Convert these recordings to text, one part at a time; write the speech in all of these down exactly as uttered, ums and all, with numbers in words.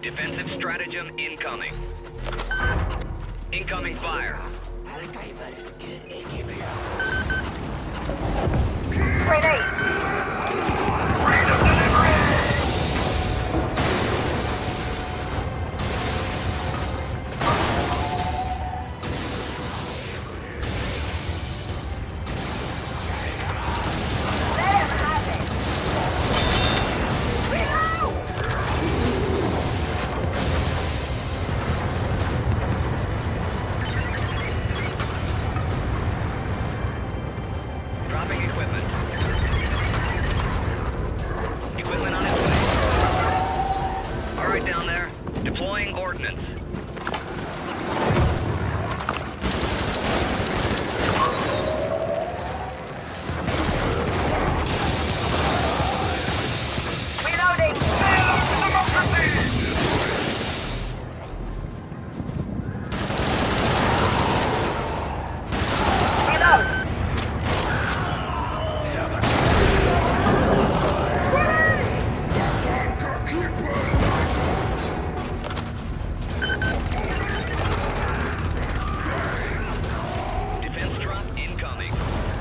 Defensive stratagem incoming. Incoming fire. Grenade! Freedom delivery! Dropping equipment. Equipment on its way. All right, down there. Deploying ordnance. Reloading! Reload! Defense drop incoming.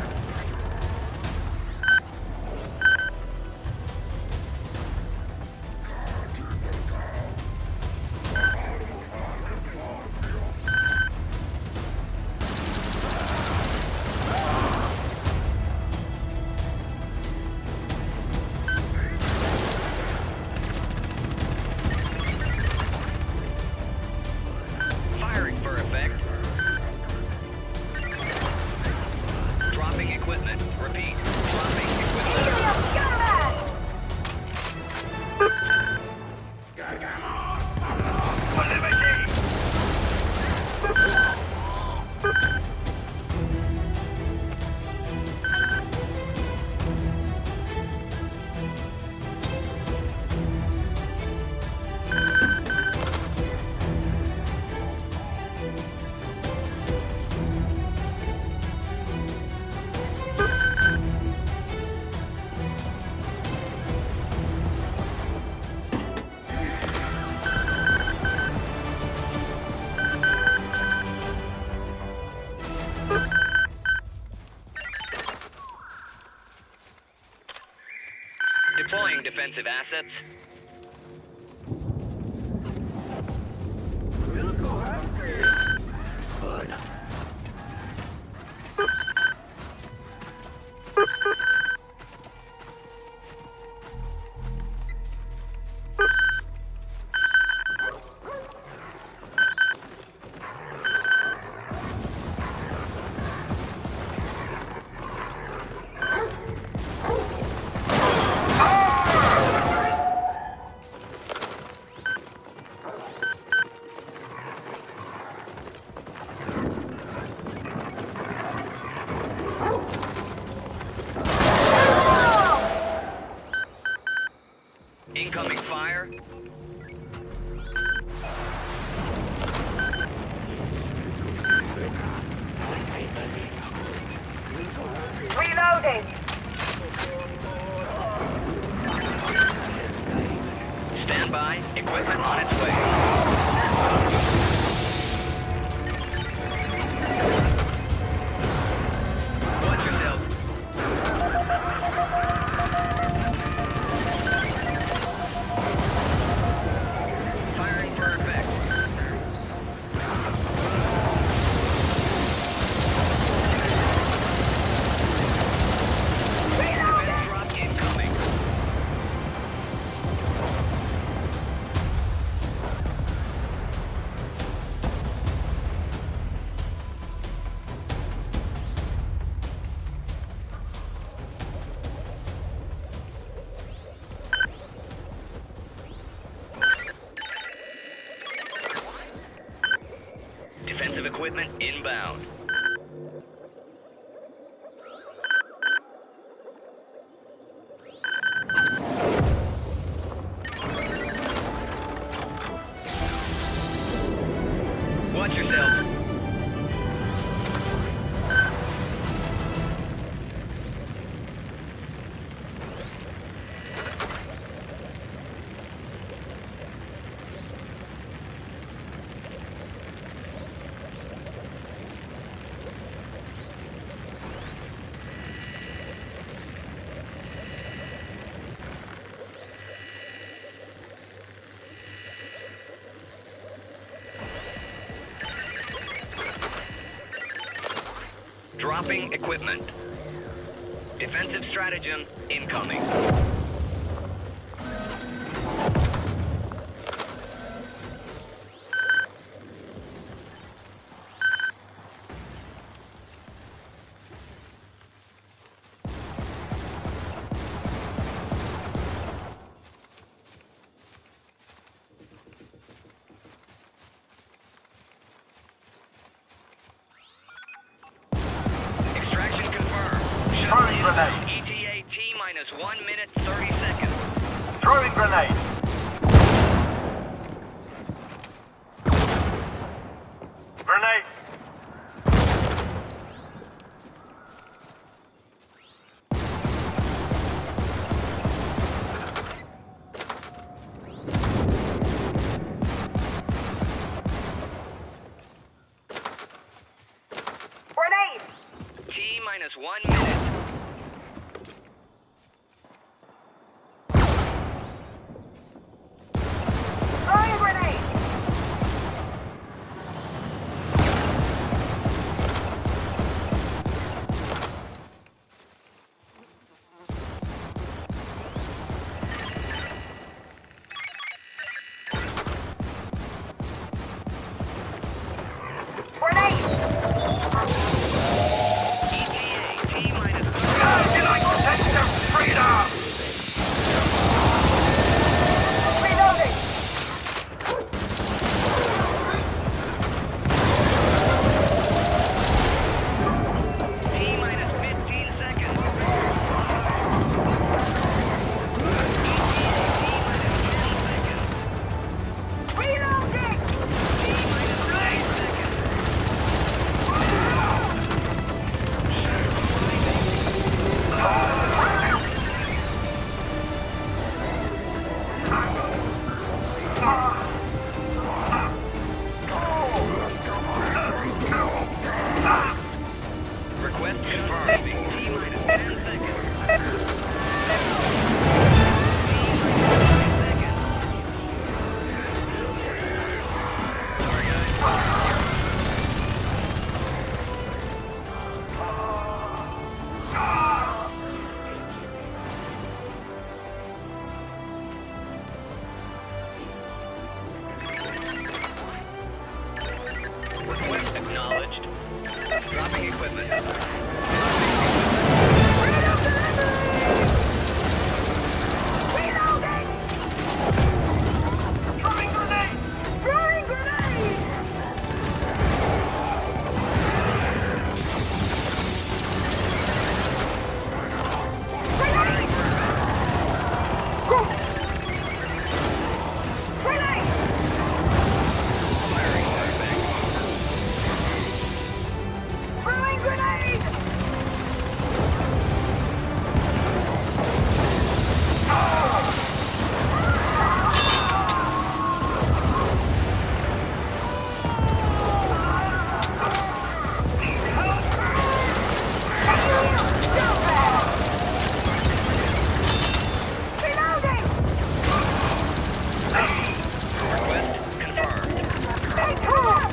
Firing for effect. Dropping equipment. Repeat. Dropping equipment. Helium gunman! Deploying defensive assets. Incoming fire. Reloading! Stand by. Equipment on its way. Watch yourself. Firing for effect. Defense drop incoming. Defensive equipment inbound. Watch yourself. Dropping equipment. Defensive stratagem incoming. Throwing grenade. E T A T minus one minute thirty seconds. Throwing grenade. Grenade. Grenade! T minus one minute. Throwing grenade! Grenade! E T A T minus Can I protect your freedom? Reloading! T minus fifteen seconds. E T A T minus ten seconds. Reloading! T minus nine seconds. Request confirmed. T minus ten seconds. T minus nine seconds. Sorry, guys. Request acknowledged. Dropping equipment. Reloading! Throwing grenade. Throwing grenade! Grenade! Grenade! Throwing grenade! Reloading! Request confirmed. Stay calm!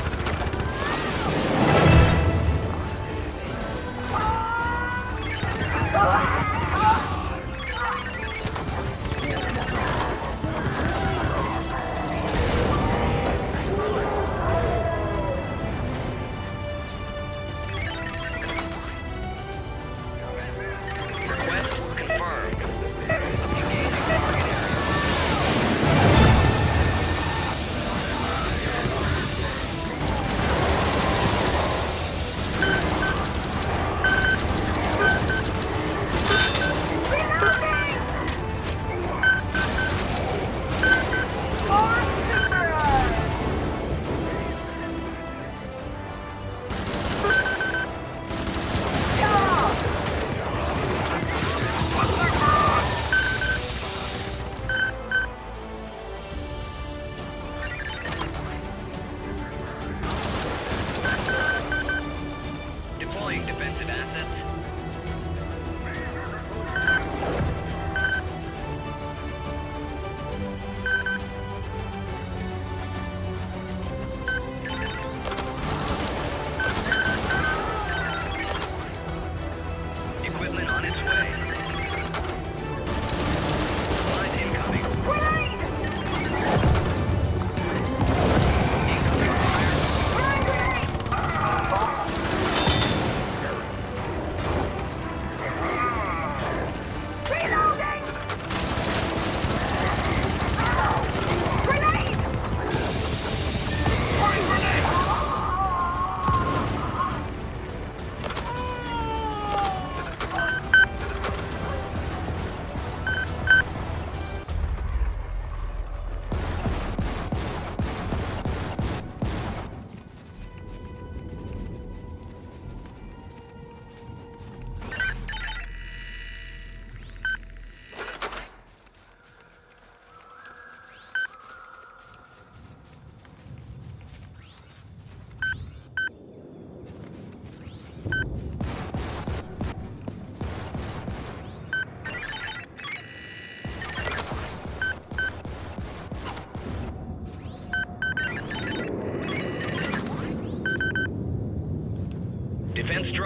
Request confirmed. Engaging target area. Reloading! Deploying defensive assets.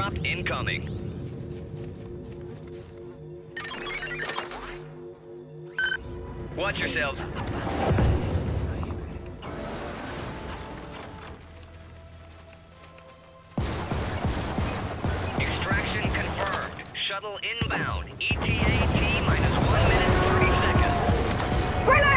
drop incoming. Watch yourselves. Extraction confirmed. Shuttle inbound. E T A T minus one minute thirty seconds. Grenade!